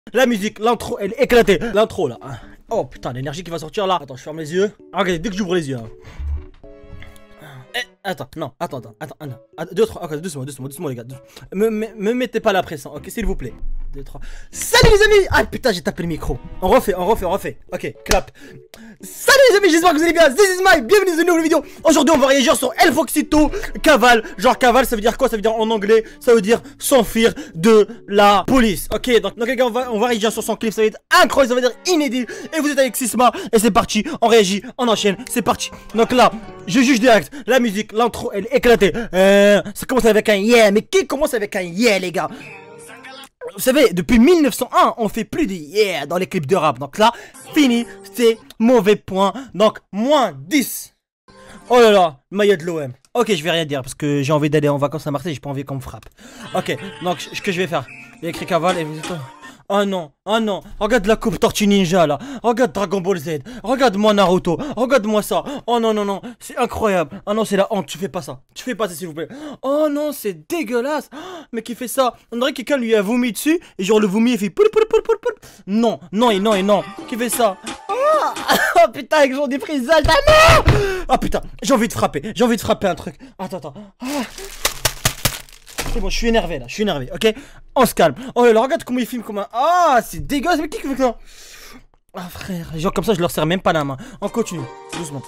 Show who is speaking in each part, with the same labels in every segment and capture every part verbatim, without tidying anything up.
Speaker 1: La musique, l'intro, elle est éclatée. L'intro là. Oh putain, l'énergie qui va sortir là. Attends, je ferme les yeux. Regardez, dès que j'ouvre les yeux. Hein. Eh, attends, non, attends, attends, attends, attends. attends deux, trois, ok, doucement, doucement, doucement les gars. Me, me, me mettez pas la pression, ok, s'il vous plaît. deux, trois. Salut les amis! Ah putain, j'ai tapé le micro. On refait, on refait, on refait. Ok, clap. Salut les amis, j'espère que vous allez bien. This is Mike, bienvenue dans une nouvelle vidéo. Aujourd'hui, on va réagir sur El Foxito Cavale. Genre cavale, ça veut dire quoi? Ça veut dire en anglais, ça veut dire s'enfuir de la police. Ok, donc, donc les gars, on va, on va réagir sur son clip. Ça va être incroyable, ça va être inédit. Et vous êtes avec Sisma. Et c'est parti, on réagit, on enchaîne, c'est parti. Donc là, je juge direct. La musique, l'intro, elle est éclatée. Euh, ça commence avec un yeah. Mais qui commence avec un yeah, les gars? Vous savez, depuis mille neuf cent un, on fait plus de yeah dans les clips de rap. Donc là, fini, c'est mauvais point. Donc, moins dix. Oh là là, maillot de l'O M. Ok, je vais rien dire parce que j'ai envie d'aller en vacances à Marseille, j'ai pas envie qu'on me frappe. Ok, donc ce que je vais faire, il y a écrit cavale et vous dites... Oh non, oh non, regarde la coupe Tortue Ninja là, regarde Dragon Ball Z, regarde-moi Naruto, regarde-moi ça. Oh non, non, non, c'est incroyable. Ah non, c'est la honte, tu fais pas ça, tu fais pas ça s'il vous plaît. Oh non, c'est dégueulasse. Mais qui fait ça? On dirait que quelqu'un lui a vomi dessus et genre le vomi il fait poul poul poul poul poul. Non, non et non et non, qui fait ça? Oh, oh putain, avec genre des frisages, ta mère. Oh putain, j'ai envie de frapper, j'ai envie de frapper un truc. Attends, attends. Ah. C'est bon, je suis énervé là, je suis énervé, ok? On se calme. Oh là là, regarde comment il filme comme un... Ah, c'est dégueulasse, mais qui fait ça? Ah frère, les gens comme ça, je leur serre même pas la main. On continue, doucement.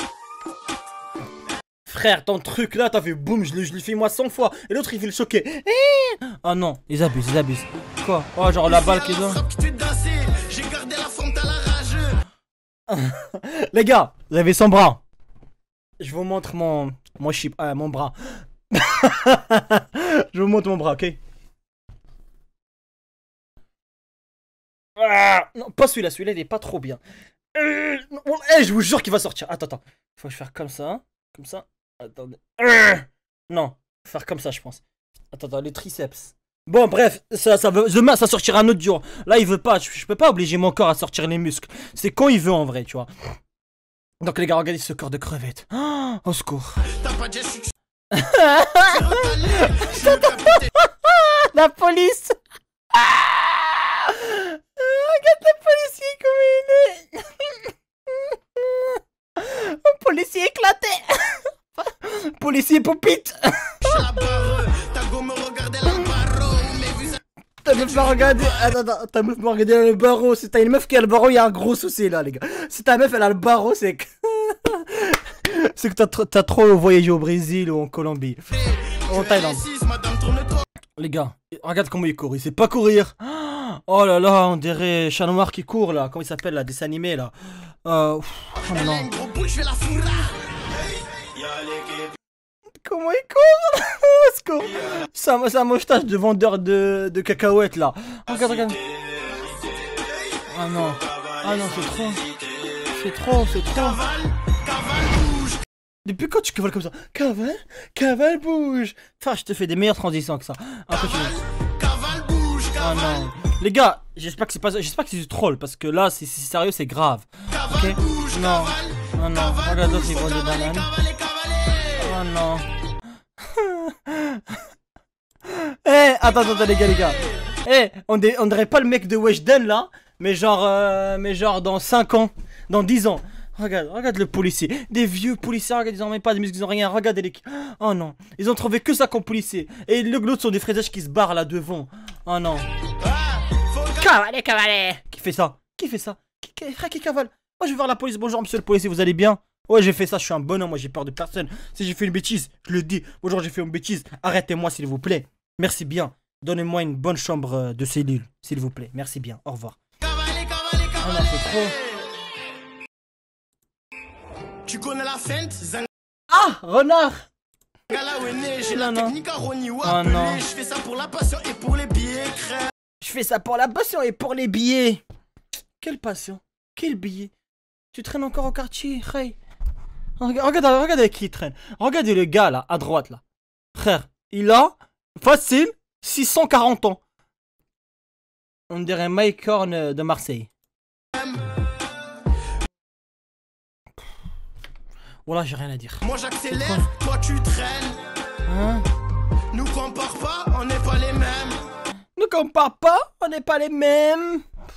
Speaker 1: Frère, ton truc là, t'as fait boum, je le, je le fais moi cent fois. Et l'autre il fait le choquer. Eh ah non, ils abusent, ils abusent. Quoi? Oh, genre la balle qu'ils ont. Les gars, vous avez son bras. Je vous montre mon... Mon chip, euh, mon bras. Je vous montre mon bras, ok? Ah, non, pas celui-là, celui-là il est pas trop bien. Euh, non, hey, je vous jure qu'il va sortir. Attends, attends. Faut que je fasse comme ça. Comme ça. Attendez. Euh, non, faire comme ça, je pense. Attends, attends, les triceps. Bon, bref, ça, ça veut, demain ça sortira un autre jour. Là, il veut pas. Je, je peux pas obliger mon corps à sortir les muscles. C'est quand il veut en vrai, tu vois. Donc, les gars, regardez ce corps de crevette. Oh, au secours. La police. Ah, regarde le policier comme il est. Un policier éclaté. Policier poupite. Ta meuf m'a regardé. Attends, attends, ta meuf m'a regardé dans le barreau. Si t'as une meuf qui a le barreau, il y a un gros souci là, les gars. Si ta meuf elle a le barreau, c'est que. C'est que t'as tr trop voyagé au Brésil ou en Colombie. En Thaïlande. Les gars, regarde comment il court. Il sait pas courir. Oh là là, on dirait Chat Noir qui court là. Comment il s'appelle là? Dessin animé là. Euh. Oh non. Comment il court? Ça, c'est un moustache de vendeur de, de cacahuètes là. Regarde, regarde. Ah non. Ah non, c'est trop. C'est trop, c'est trop. Depuis quand tu cavales comme ça? Cavale, cavale bouge. Enfin, je te fais des meilleures transitions que ça. Ah, continue. Oh non. Les gars, j'espère que c'est pas j'espère que c'est du troll parce que là, c'est sérieux, c'est grave. Ok? Non. Non, non. Regarde d'autres, ils volent des bananes. Oh non. Eh, hey, attends, attends, les gars, les gars. Eh, hey, on, on dirait pas le mec de Weshden là, mais genre, euh, mais genre dans cinq ans, dans dix ans. Regarde, regarde le policier. Des vieux policiers, regarde, ils ont même pas de muscles, ils ont rien. Regardez les... Oh non, ils ont trouvé que ça comme policier. Et l'autre sont des fraisages qui se barrent là devant. Oh non. Cavale, cavale. Qui fait ça? Qui fait ça? Qui, qui, frère, qui cavale? Moi je vais voir la police. Bonjour monsieur le policier, vous allez bien? Ouais, j'ai fait ça, je suis un bonhomme, moi j'ai peur de personne. Si j'ai fait une bêtise, je le dis. Bonjour, j'ai fait une bêtise. Arrêtez-moi s'il vous plaît. Merci bien. Donnez-moi une bonne chambre de cellule, s'il vous plaît. Merci bien. Au revoir. Cavale, cavale, cavale. Oh non, c'est trop. Tu connais la feinte? Ah, renard. Non, non. Oh non. Je fais ça pour la passion et pour les billets. Je fais ça pour la passion et pour les billets. Quelle passion? Quel billet? Tu traînes encore au quartier, hey. Regarde, regarde, regarde avec qui il traîne. Regardez le gars là, à droite là. Frère, il a facile six cent quarante ans. On dirait Mike Horn de Marseille. Voilà, j'ai rien à dire. Moi j'accélère, toi tu traînes. Hein? Nous compare pas, on n'est pas les mêmes. Nous compare pas, on n'est pas les mêmes.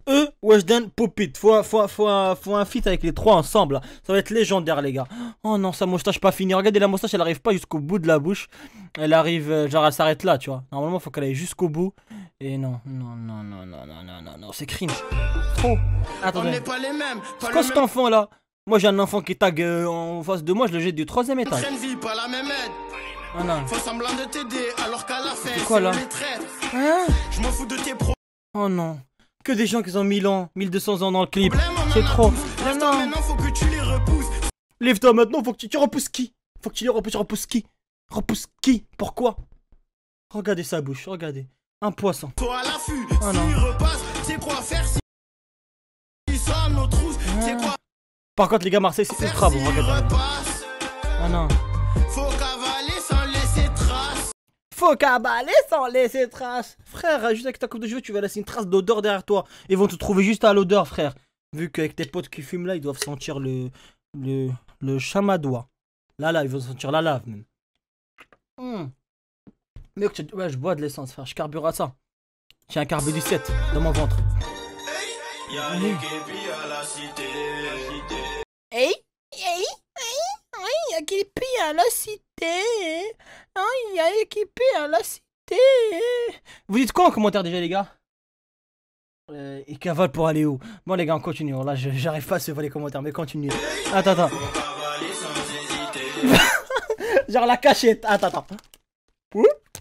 Speaker 1: eux, Weshden, Poupit. Faut, un- faut, un- faut, un- faut un feat avec les trois ensemble. Là. Ça va être légendaire, les gars. Oh non, sa moustache pas finie. Regardez, la moustache, elle arrive pas jusqu'au bout de la bouche. Elle arrive, euh, genre, elle s'arrête là, tu vois. Normalement, faut qu'elle aille jusqu'au bout. Et non, non, non, non, non, non, non, non, non, c'est cringe. Trop. Attendez.
Speaker 2: On n'est pas les mêmes.
Speaker 1: C'est quoi cet enfant là? Moi j'ai un enfant qui tag euh, en face de moi, je le jette du troisième étage.
Speaker 2: Train de vie, pas la même aide.
Speaker 1: Ah non.
Speaker 2: Faut semblant de t'aider alors qu'à la fin,
Speaker 1: C'est quoi, là?
Speaker 2: on les traite.
Speaker 1: Hein?
Speaker 2: Je m'en fous de tes problèmes.
Speaker 1: Oh non. Que des gens qui ont mille ans, mille deux cents ans dans le clip.
Speaker 2: on en
Speaker 1: C'est
Speaker 2: a
Speaker 1: trop.
Speaker 2: tous.
Speaker 1: Ah
Speaker 2: Lève-toi
Speaker 1: non.
Speaker 2: maintenant, faut que tu les repousses.
Speaker 1: Lève-toi maintenant, faut que tu, tu repousses qui? Faut que tu les repousses, tu repousses qui? Repousse qui? Pourquoi? Regardez sa bouche, regardez. Un poisson.
Speaker 2: Toi à l'affût,
Speaker 1: Oh
Speaker 2: s'il
Speaker 1: non.
Speaker 2: repasse, c'est quoi faire si il sort nos trousses, c'est quoi
Speaker 1: Par contre les gars Marseille c'est
Speaker 2: faire
Speaker 1: ultra bon,
Speaker 2: s'il
Speaker 1: regardez.
Speaker 2: repasse.
Speaker 1: Ah non.
Speaker 2: Faut cavaler sans laisser trace.
Speaker 1: Faut cabaler sans laisser trace. Frère, juste avec ta coupe de cheveux, tu vas laisser une trace d'odeur derrière toi. Ils vont te trouver juste à l'odeur, frère. Vu qu'avec tes potes qui fument là, ils doivent sentir le. le. le chamadois. Là, là, ils vont sentir la lave même. Mmh. Mec, tu- ouais, je bois de l'essence, frère. Je carbure à ça. J'ai un carbu du sept dans mon ventre.
Speaker 2: Y'a les képis à la cité.
Speaker 1: Hey, hey, hey, il y a qui pille à la cité. Il y a qui pille à la cité. Vous dites quoi en commentaire déjà, les gars? Euh, il cavale pour aller où? Bon, les gars, on continue. Là, je- j'arrive pas à suivre les commentaires, mais continue. Attends, attends.
Speaker 2: Faut cavaler sans hésiter.
Speaker 1: Genre la cachette. Attends, attends. Ouh.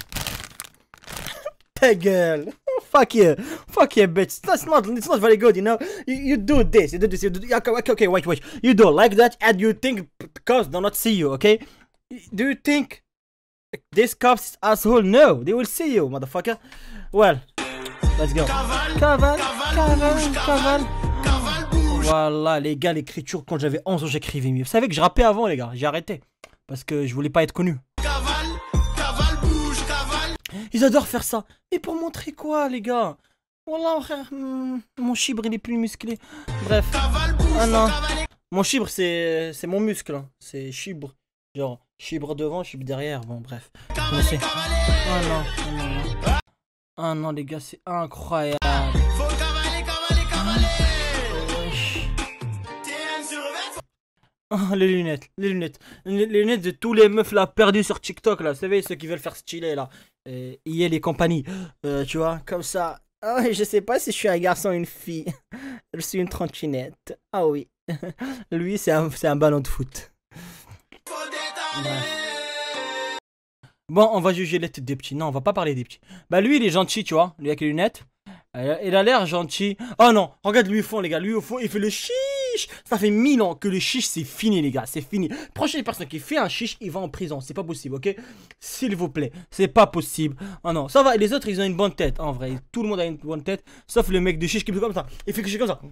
Speaker 1: Ta gueule. Fuck you. Fuck you, bitch. That's not, it's not very good, you know. You, you do this. You do this. You do, okay, okay, okay, wait, wait. You do like that and you think cops do not see you, okay? Do you think this cops asshole? No, they will see you, motherfucker. Well, let's go.
Speaker 2: Cavale,
Speaker 1: Cavale,
Speaker 2: cavale, bouge,
Speaker 1: cavale,
Speaker 2: cavale,
Speaker 1: cavale.
Speaker 2: cavale, bouge.
Speaker 1: Voilà, les gars, l'écriture, quand j'avais onze ans, j'écrivais mieux. Vous savez que je rappais avant, les gars. J'ai arrêté. Parce que je voulais pas être connu.
Speaker 2: Cavale, cavale, bouge, cavale.
Speaker 1: Ils adorent faire ça. Et pour montrer quoi, les gars? Wallah, frère, hmm, mon chibre, il est plus musclé. Bref.
Speaker 2: Cavale, bouge,
Speaker 1: Ah non.
Speaker 2: faut cavaler.
Speaker 1: Mon chibre, c'est c'est mon muscle. Hein. C'est chibre. Genre, chibre devant, chibre derrière. Bon, bref.
Speaker 2: Cavaler, cavaler.
Speaker 1: Oh non, oh non, non. Ah non, les gars, c'est incroyable.
Speaker 2: Faut cavaler, cavaler, cavaler.
Speaker 1: Wesh.
Speaker 2: T M sur vingt.
Speaker 1: Ah, les lunettes, les lunettes. Les, les lunettes de tous les meufs là perdus sur TikTok là. Vous savez, ceux qui veulent faire stylé là. Euh, I L et compagnie. Euh, tu vois, comme ça. Ah, je sais pas si je suis un garçon ou une fille. Je suis une trottinette. Ah oui. Lui, c'est un, c'est un ballon de foot.
Speaker 2: Faut détailler.
Speaker 1: Bon, on va juger les têtes des petits. Non, on va pas parler des petits. Bah, lui, il est gentil, tu vois. Lui avec les lunettes. Euh, Il a l'air gentil. Oh non, regarde lui au fond, les gars. Lui au fond, il fait le chiche. Ça fait mille ans que le chiche, c'est fini, les gars. C'est fini. Prochaine personne qui fait un chiche, il va en prison. C'est pas possible, ok? S'il vous plaît. C'est pas possible. Oh non, ça va. Et les autres, ils ont une bonne tête. En vrai, tout le monde a une bonne tête. Sauf le mec de chiche qui fait comme ça. Il fait que chiche comme ça.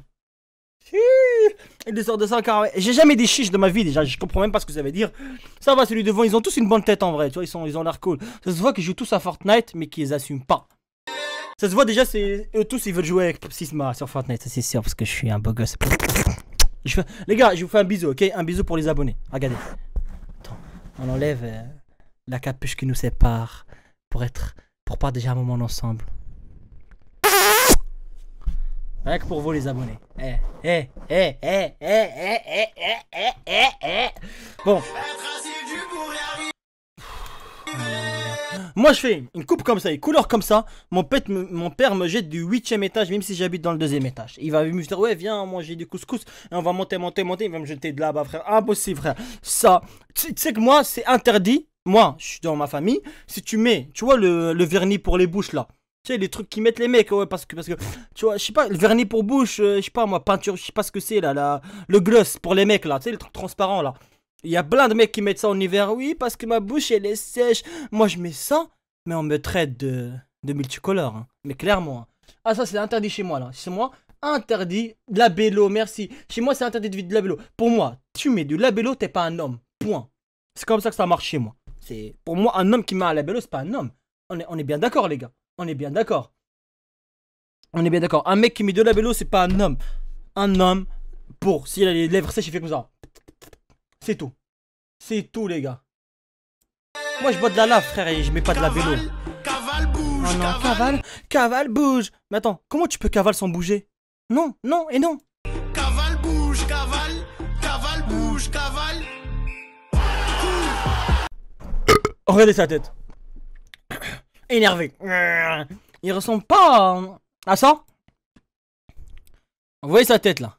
Speaker 1: Il sort de ça car j'ai jamais des chiches de ma vie déjà, je comprends même pas ce que ça veut dire. Ça va, celui devant, ils ont tous une bonne tête en vrai, tu vois, ils sont ils ont l'air cool. Ça se voit qu'ils jouent tous à Fortnite mais qu'ils assument pas. Ça se voit déjà, c'est eux tous ils veulent jouer avec Sisma sur Fortnite, ça c'est sûr parce que je suis un beau gosse. Je fais... Les gars, je vous fais un bisou, ok? Un bisou pour les abonnés. Regardez. Attends, on enlève euh, la capuche qui nous sépare pour être pour partager un moment ensemble. Rien que pour vous les abonnés. Eh, eh, eh, eh, eh, eh, eh, eh, eh, eh, eh. Bon.
Speaker 2: Être assidu pour y arriver.
Speaker 1: Moi je fais une coupe comme ça, une couleur comme ça. Mon, pète me- mon père me jette du huitième étage, même si j'habite dans le deuxième étage. Il va me dire, ouais, viens manger du couscous. Et on va monter, monter, monter. Il va me jeter de là-bas, frère. Impossible, frère. Ça, tu tu sais que moi, c'est interdit. Moi, je suis dans ma famille. Si tu mets, tu vois, le, le vernis pour les bouches là. Tu sais, les trucs qu'ils mettent les mecs, ouais, parce que, parce que, tu vois, je sais pas, le vernis pour bouche, euh, je sais pas, moi, peinture, je sais pas ce que c'est, là, là, le gloss pour les mecs, là, tu sais, les trucs transparents, là. Il y a plein de mecs qui mettent ça en hiver, oui, parce que ma bouche, elle est sèche. Moi, je mets ça, mais on me traite de, de multicolore, hein. Mais clairement. Hein. Ah, ça, c'est interdit chez moi, là. Chez moi, interdit de la bélo, merci. Chez moi, c'est interdit de de la bélo. Pour moi, tu mets du labello, t'es pas un homme, point. C'est comme ça que ça marche chez moi. C'est, pour moi, un homme qui met un labello, c'est pas un homme. On est, on est bien d'accord, les gars. On est bien d'accord. On est bien d'accord. Un mec qui met de la vélo, c'est pas un homme. Un homme, pour, s'il a les lèvres sèches, il fait comme ça. C'est tout. C'est tout, les gars. Moi, je bois de la lave, frère, et je mets pas de la vélo.
Speaker 2: Cavale, cavale, bouge,
Speaker 1: Oh non,
Speaker 2: cavale.
Speaker 1: cavale, cavale, bouge. Mais attends, comment tu peux cavale sans bouger? Non, non et non.
Speaker 2: Cavale, bouge, cavale. Cavale, bouge, cavale.
Speaker 1: Regardez sa tête. Énervé. Il ressemble pas à, à ça. Vous voyez sa tête là.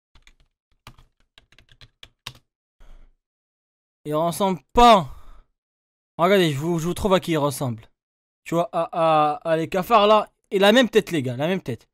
Speaker 1: Il ressemble pas. Regardez, je vous, je vous trouve à qui il ressemble. Tu vois, à, à, à les cafards là. Et la même tête les gars, la même tête.